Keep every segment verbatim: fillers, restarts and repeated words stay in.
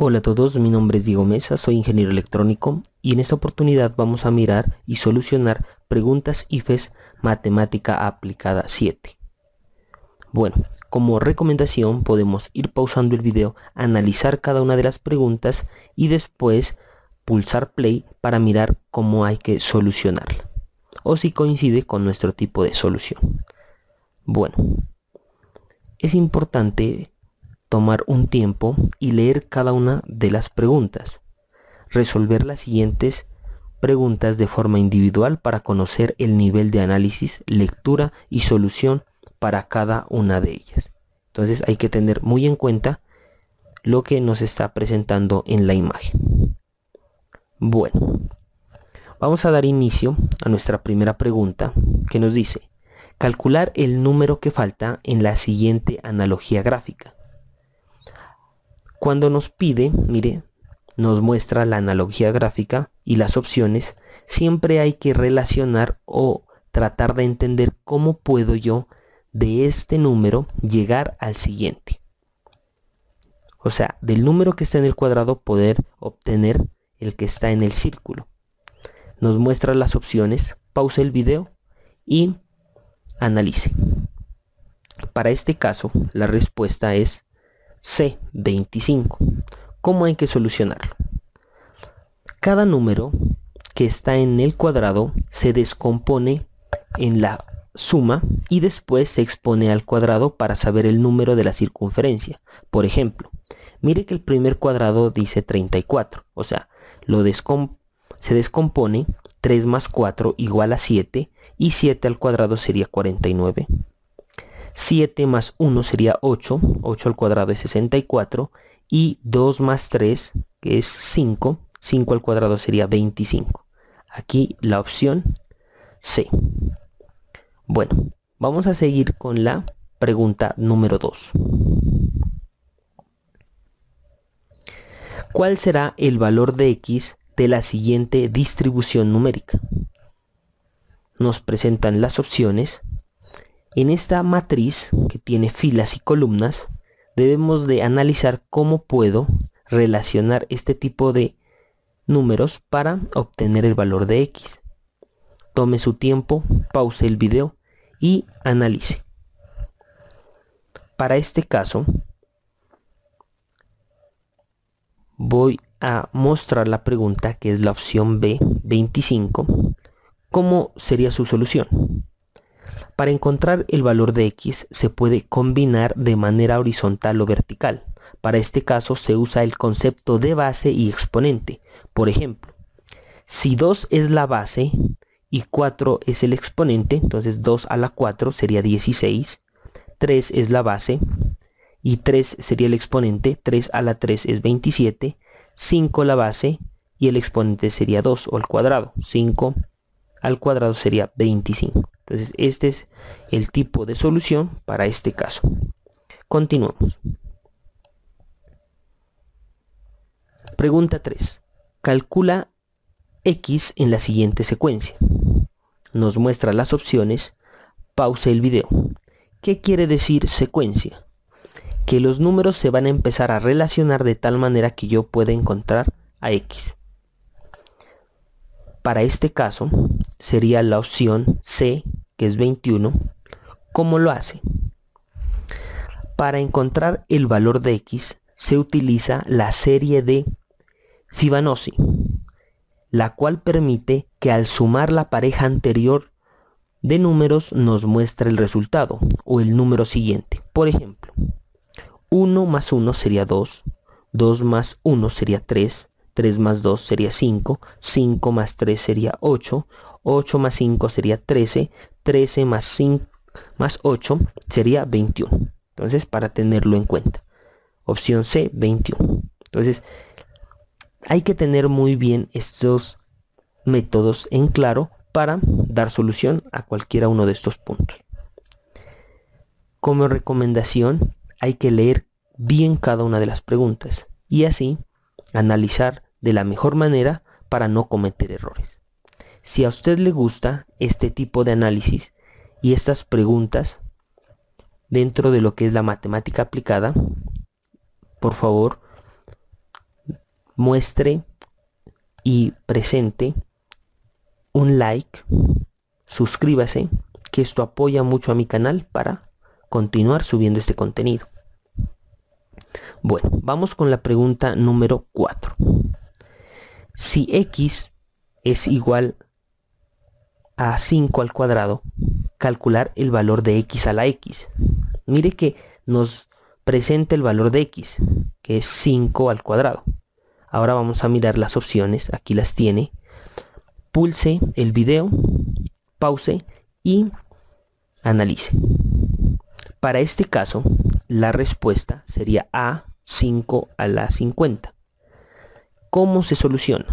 Hola a todos, mi nombre es Diego Mesa, soy ingeniero electrónico y en esta oportunidad vamos a mirar y solucionar preguntas I F E S Matemática Aplicada siete. Bueno, como recomendación podemos ir pausando el video, analizar cada una de las preguntas y después pulsar play para mirar cómo hay que solucionarla o si coincide con nuestro tipo de solución. Bueno, es importante tomar un tiempo y leer cada una de las preguntas. Resolver las siguientes preguntas de forma individual para conocer el nivel de análisis, lectura y solución para cada una de ellas. Entonces hay que tener muy en cuenta lo que nos está presentando en la imagen. Bueno, vamos a dar inicio a nuestra primera pregunta, que nos dice: calcular el número que falta en la siguiente analogía gráfica. Cuando nos pide, mire, nos muestra la analogía gráfica y las opciones, siempre hay que relacionar o tratar de entender cómo puedo yo de este número llegar al siguiente. O sea, del número que está en el cuadrado poder obtener el que está en el círculo. Nos muestra las opciones, pause el video y analice. Para este caso, la respuesta es C, veinticinco. ¿Cómo hay que solucionarlo? Cada número que está en el cuadrado se descompone en la suma y después se expone al cuadrado para saber el número de la circunferencia. Por ejemplo, mire que el primer cuadrado dice treinta y cuatro, o sea, lo descom se descompone tres más cuatro igual a siete y siete al cuadrado sería cuarenta y nueve. siete más uno sería ocho, ocho al cuadrado es sesenta y cuatro y dos más tres, que es cinco, cinco al cuadrado sería veinticinco. Aquí la opción C. Bueno, vamos a seguir con la pregunta número dos. ¿Cuál será el valor de X de la siguiente distribución numérica? Nos presentan las opciones. En esta matriz que tiene filas y columnas, debemos de analizar cómo puedo relacionar este tipo de números para obtener el valor de X. Tome su tiempo, pause el video y analice. Para este caso, voy a mostrar la pregunta, que es la opción B, veinticinco. ¿Cómo sería su solución? Para encontrar el valor de X se puede combinar de manera horizontal o vertical. Para este caso se usa el concepto de base y exponente. Por ejemplo, si dos es la base y cuatro es el exponente, entonces dos a la cuatro sería dieciséis. tres es la base y tres sería el exponente, tres a la tres es veintisiete. cinco la base y el exponente sería dos o al cuadrado. cinco al cuadrado sería veinticinco. Entonces este es el tipo de solución para este caso. Continuamos. Pregunta tres. Calcula X en la siguiente secuencia. Nos muestra las opciones. Pause el video. ¿Qué quiere decir secuencia? Que los números se van a empezar a relacionar de tal manera que yo pueda encontrar a X. Para este caso sería la opción C, que es veintiuno. ¿Cómo lo hace? Para encontrar el valor de X se utiliza la serie de Fibonacci, la cual permite que al sumar la pareja anterior de números nos muestre el resultado o el número siguiente. Por ejemplo, uno más uno sería dos, dos más uno sería tres, tres más dos sería cinco, cinco más tres sería ocho, ocho más cinco sería trece, trece más cinco más ocho sería veintiuno. Entonces, para tenerlo en cuenta, opción C, veintiuno. Entonces, hay que tener muy bien estos métodos en claro para dar solución a cualquiera uno de estos puntos. Como recomendación, hay que leer bien cada una de las preguntas y así analizar de la mejor manera para no cometer errores. Si a usted le gusta este tipo de análisis y estas preguntas dentro de lo que es la matemática aplicada, por favor muestre y presente un like, suscríbase, que esto apoya mucho a mi canal para continuar subiendo este contenido. Bueno, vamos con la pregunta número cuatro. Si x es igual a cinco al cuadrado, calcular el valor de x a la x. Mire que nos presenta el valor de x, que es cinco al cuadrado. Ahora vamos a mirar las opciones, aquí las tiene. Pulse el video, pause y analice. Para este caso, la respuesta sería A, cinco a la cincuenta. ¿Cómo se soluciona?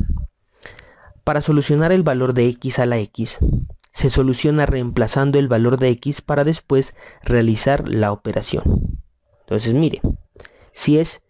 Para solucionar el valor de x a la x, se soluciona reemplazando el valor de x para después realizar la operación. Entonces mire, si es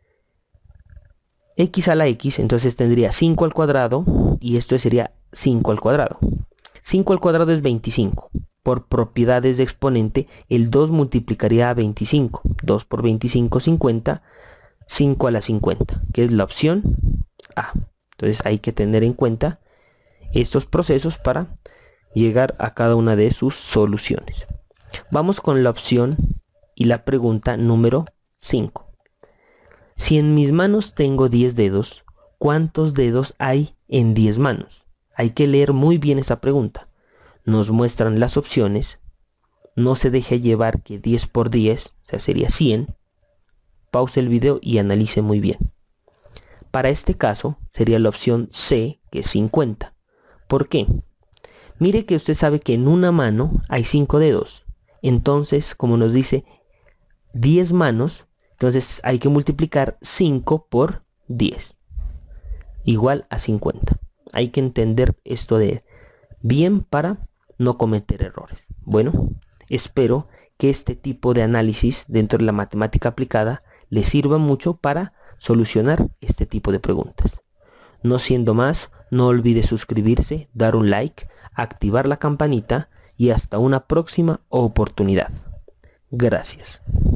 x a la x, entonces tendría cinco al cuadrado y esto sería cinco al cuadrado. cinco al cuadrado es veinticinco. Por propiedades de exponente, el dos multiplicaría a veinticinco. dos por veinticinco, cincuenta. cinco a la cincuenta, que es la opción A. Entonces hay que tener en cuenta estos procesos para llegar a cada una de sus soluciones. Vamos con la opción y la pregunta número cinco. Si en mis manos tengo diez dedos, ¿cuántos dedos hay en diez manos? Hay que leer muy bien esa pregunta. Nos muestran las opciones. No se deje llevar que diez por diez, o sea, sería cien. Pause el video y analice muy bien. Para este caso sería la opción C, que es cincuenta. ¿Por qué? Mire que usted sabe que en una mano hay cinco dedos. Entonces, como nos dice diez manos, entonces hay que multiplicar cinco por diez. Igual a cincuenta. Hay que entender esto de bien para no cometer errores. Bueno, espero que este tipo de análisis dentro de la matemática aplicada le sirva mucho para solucionar este tipo de preguntas. No siendo más, no olvide suscribirse, dar un like, activar la campanita y hasta una próxima oportunidad. Gracias.